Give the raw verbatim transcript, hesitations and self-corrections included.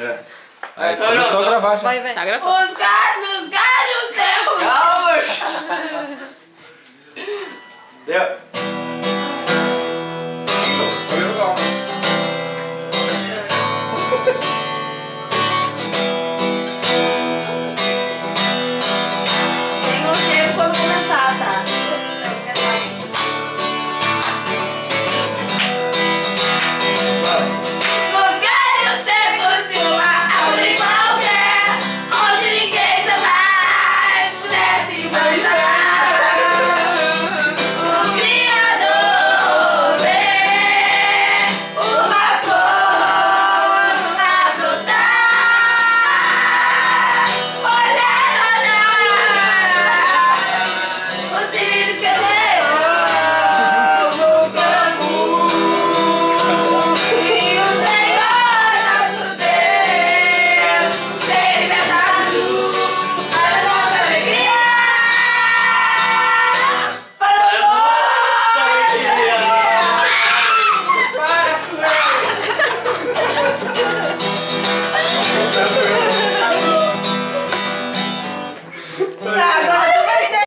É. Aí começou a gravar já. Vai, vai. Tá gravando. Os galhos, os galhos, Deus! Calma! Deu.